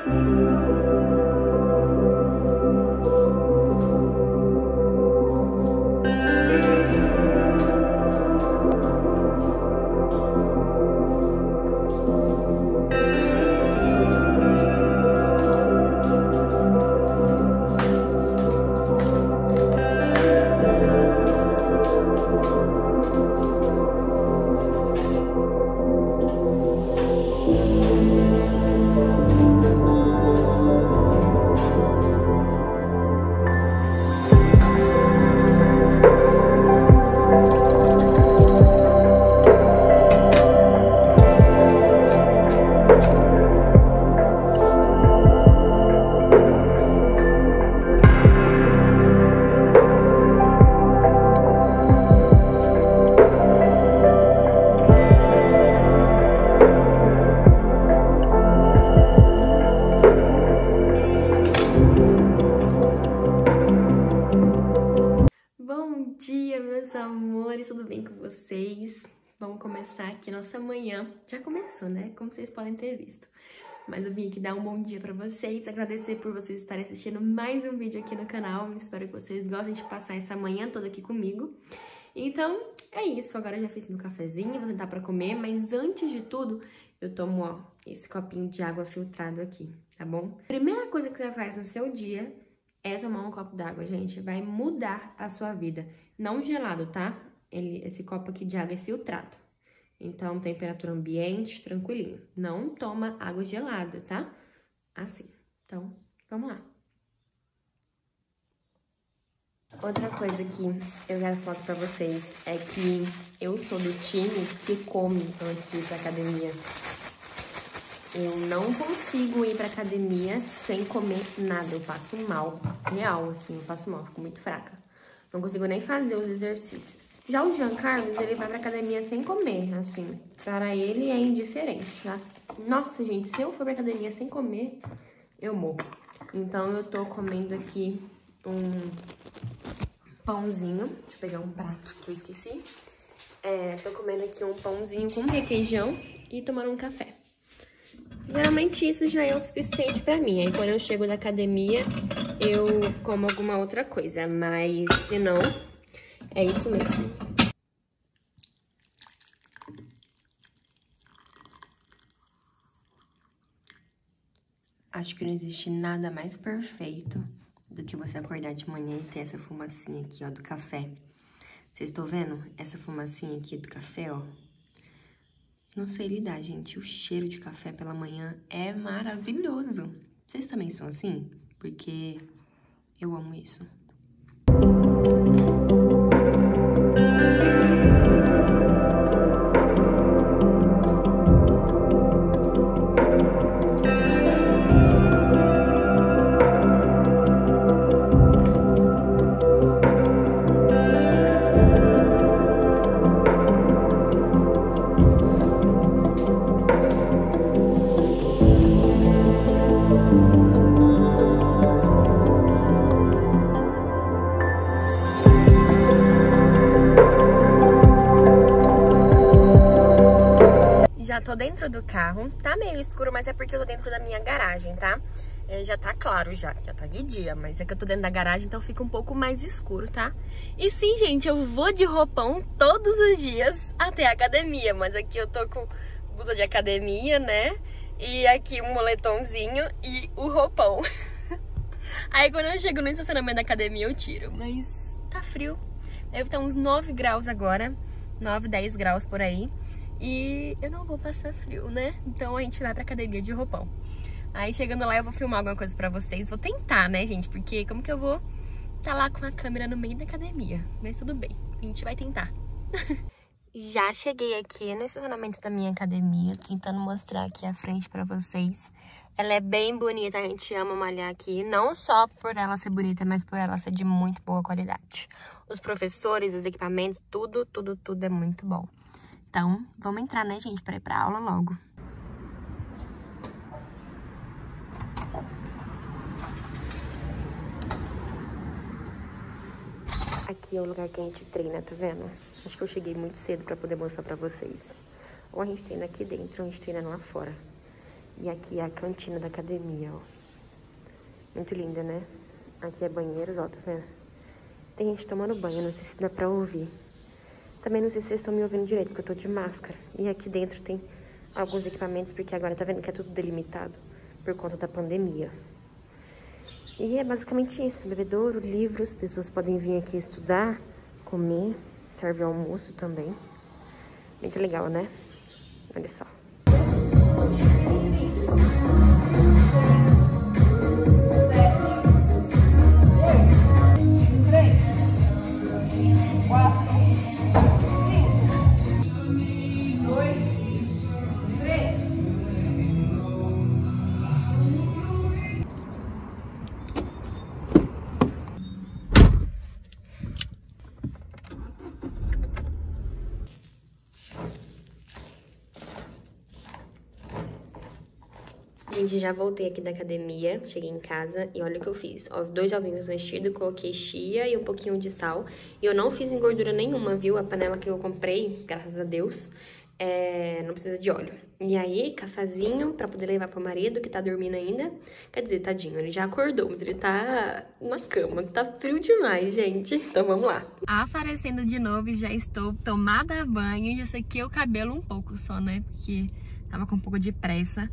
Bom dia, meus amores, tudo bem com vocês? Vamos começar aqui nossa manhã. Já começou, né? Como vocês podem ter visto. Mas eu vim aqui dar um bom dia pra vocês, agradecer por vocês estarem assistindo mais um vídeo aqui no canal. Espero que vocês gostem de passar essa manhã toda aqui comigo. Então, é isso. Agora eu já fiz meu cafezinho, vou sentar pra comer. Mas antes de tudo, eu tomo, ó, esse copinho de água filtrado aqui, tá bom? Primeira coisa que você faz no seu dia é tomar um copo d'água, gente. Vai mudar a sua vida. Não gelado, tá? Esse copo aqui de água é filtrado. Então, temperatura ambiente, tranquilinho. Não toma água gelada, tá? Assim. Então, vamos lá. Outra coisa que eu quero falar pra vocês é que eu sou do time que come antes de ir pra academia. Eu não consigo ir pra academia sem comer nada, eu passo mal, real, assim, eu passo mal, fico muito fraca. Não consigo nem fazer os exercícios. Já o Jean Carlos, ele vai pra academia sem comer, assim, para ele é indiferente, tá? Nossa, gente, se eu for pra academia sem comer, eu morro. Então, eu tô comendo aqui um pãozinho, deixa eu pegar um prato que eu esqueci. Tô comendo aqui um pãozinho com requeijão e tomando um café. Geralmente isso já é o suficiente pra mim. Aí quando eu chego da academia, eu como alguma outra coisa. Mas se não, é isso mesmo. Acho que não existe nada mais perfeito do que você acordar de manhã e ter essa fumacinha aqui, ó, do café. Vocês estão vendo essa fumacinha aqui do café, ó? Não sei lidar, gente. O cheiro de café pela manhã é maravilhoso. Vocês também são assim? Porque eu amo isso. Já tô dentro do carro, tá meio escuro, mas é porque eu tô dentro da minha garagem, tá? Já tá claro já tá de dia, mas é que eu tô dentro da garagem, então fica um pouco mais escuro, tá? E sim, gente, eu vou de roupão todos os dias até a academia, mas aqui eu tô com blusa de academia, né? E aqui um moletomzinho e o roupão. Aí quando eu chego no estacionamento da academia eu tiro, mas tá frio. Deve estar uns 9 graus agora, 9, 10 graus por aí. E eu não vou passar frio, né? Então a gente vai pra academia de roupão. Aí chegando lá eu vou filmar alguma coisa pra vocês. Vou tentar, né, gente? Porque como que eu vou tá lá com a câmera no meio da academia? Mas tudo bem, a gente vai tentar. Já cheguei aqui no estacionamento da minha academia, tentando mostrar aqui a frente pra vocês. Ela é bem bonita, a gente ama malhar aqui. Não só por ela ser bonita, mas por ela ser de muito boa qualidade. Os professores, os equipamentos, tudo é muito bom. Então, vamos entrar, né, gente, pra ir pra aula logo. Aqui é o lugar que a gente treina, tá vendo? Acho que eu cheguei muito cedo pra poder mostrar pra vocês. Ou a gente treina aqui dentro, ou a gente treina lá fora. E aqui é a cantina da academia, ó. Muito linda, né? Aqui é banheiros, ó, tá vendo? Tem gente tomando banho, não sei se dá pra ouvir. Também não sei se vocês estão me ouvindo direito, porque eu tô de máscara. E aqui dentro tem alguns equipamentos, porque agora tá vendo que é tudo delimitado por conta da pandemia. E é basicamente isso, bebedouro, livros, pessoas podem vir aqui estudar, comer, serve almoço também. Muito legal, né? Olha só. Gente, já voltei aqui da academia, cheguei em casa e olha o que eu fiz. Ó, 2 ovinhos mexidos, coloquei chia e um pouquinho de sal. E eu não fiz em gordura nenhuma, viu? A panela que eu comprei, graças a Deus, não precisa de óleo. E aí, cafezinho pra poder levar pro marido, que tá dormindo ainda. Quer dizer, tadinho, ele já acordou, mas ele tá na cama, que tá frio demais, gente. Então vamos lá. Aparecendo de novo e já estou tomada a banho. E eu sequei o cabelo um pouco só, né? Porque tava com um pouco de pressa.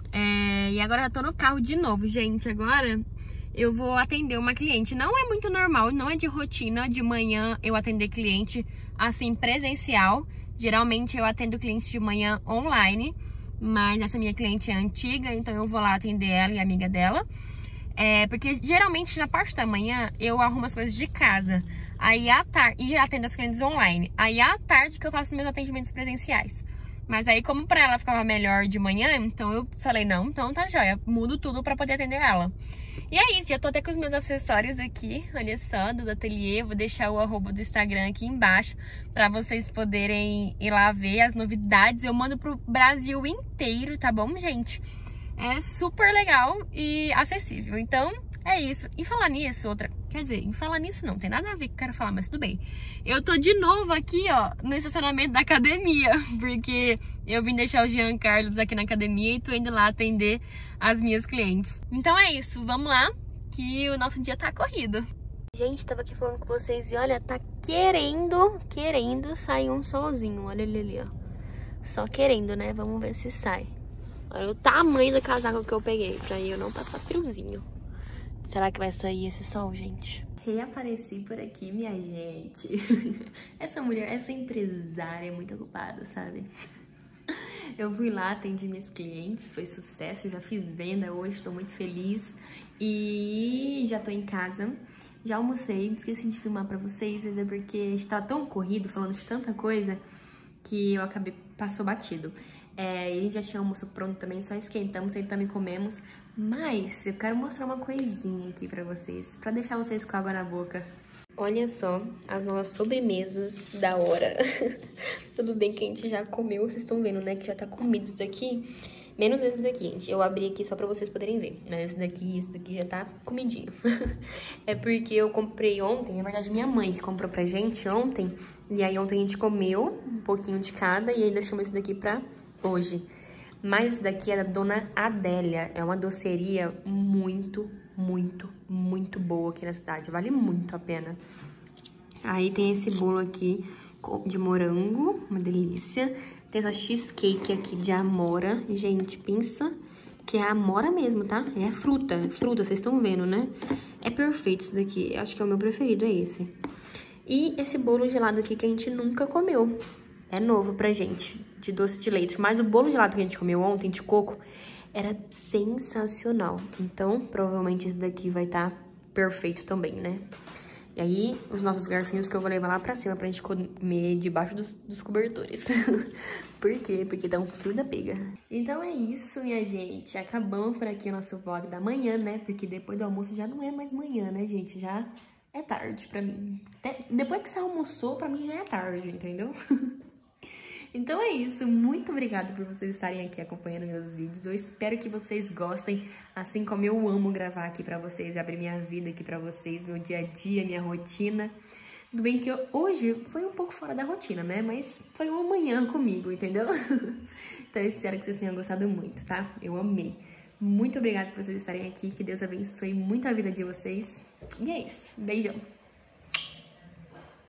E agora eu tô no carro de novo, gente. Agora eu vou atender uma cliente. Não é muito normal, não é de rotina de manhã eu atender cliente assim presencial. Geralmente eu atendo cliente de manhã online, mas essa minha cliente é antiga, então eu vou lá atender ela e a amiga dela. Porque geralmente na parte da manhã eu arrumo as coisas de casa. Aí à tarde, e atendo as clientes online. Aí à tarde que eu faço meus atendimentos presenciais. Mas aí, como pra ela ficava melhor de manhã, então eu falei, não, então tá joia, mudo tudo pra poder atender ela. E é isso, já tô até com os meus acessórios aqui, olha só, do ateliê. Vou deixar o arroba do Instagram aqui embaixo pra vocês poderem ir lá ver as novidades. Eu mando pro Brasil inteiro, tá bom, gente? É super legal e acessível, então é isso. E falar nisso, quer dizer, em falar nisso não, tem nada a ver que eu quero falar, mas tudo bem. Eu tô de novo aqui, ó, no estacionamento da academia, porque eu vim deixar o Jean Carlos aqui na academia e tô indo lá atender as minhas clientes. Então é isso, vamos lá, que o nosso dia tá corrido. Gente, tava aqui falando com vocês e olha, tá querendo sair um solzinho, olha ele ali, ó. Só querendo, né? Vamos ver se sai. Olha o tamanho do casaco que eu peguei, pra eu não passar friozinho. Será que vai sair esse sol, gente? Reapareci por aqui, minha gente. Essa mulher, essa empresária é muito ocupada, sabe? Eu fui lá, atendi minhas clientes, foi sucesso, já fiz venda hoje, tô muito feliz. E já tô em casa, já almocei, esqueci de filmar pra vocês, mas é porque tá tão corrido, falando de tanta coisa, que eu acabei, passou batido. E a gente já tinha almoço pronto também, só esquentamos, sentamos e comemos. Mas eu quero mostrar uma coisinha aqui pra vocês, pra deixar vocês com água na boca. Olha só as nossas sobremesas da hora. Tudo bem que a gente já comeu, vocês estão vendo, né? Que já tá comido isso daqui. Menos esse daqui, gente. Eu abri aqui só pra vocês poderem ver. Mas esse daqui já tá comidinho. É porque eu comprei ontem, na verdade minha mãe que comprou pra gente ontem. E aí ontem a gente comeu um pouquinho de cada e aí deixamos esse daqui pra hoje. Mas esse daqui é da Dona Adélia. É uma doceria muito boa aqui na cidade. Vale muito a pena. Aí tem esse bolo aqui de morango, uma delícia. Tem essa cheesecake aqui de amora. Gente, pensa que é amora mesmo, tá? É fruta, vocês estão vendo, né? É perfeito isso daqui. Acho que é o meu preferido, é esse. E esse bolo gelado aqui que a gente nunca comeu. É novo pra gente, de doce de leite. Mas o bolo gelado que a gente comeu ontem, de coco, era sensacional. Então, provavelmente esse daqui vai estar perfeito também, né? E aí, os nossos garfinhos que eu vou levar lá pra cima pra gente comer debaixo dos cobertores. Por quê? Porque tá um frio da pega. Então é isso, minha gente. Acabamos por aqui o nosso vlog da manhã, né? Porque depois do almoço já não é mais manhã, né, gente? Já é tarde pra mim. Depois que você almoçou, pra mim já é tarde, entendeu? Então é isso, muito obrigada por vocês estarem aqui acompanhando meus vídeos. Eu espero que vocês gostem, assim como eu amo gravar aqui pra vocês, abrir minha vida aqui pra vocês, meu dia a dia, minha rotina. Tudo bem que hoje foi um pouco fora da rotina, né? Mas foi uma manhã comigo, entendeu? Então eu espero que vocês tenham gostado muito, tá? Eu amei. Muito obrigada por vocês estarem aqui. Que Deus abençoe muito a vida de vocês. E é isso. Beijão.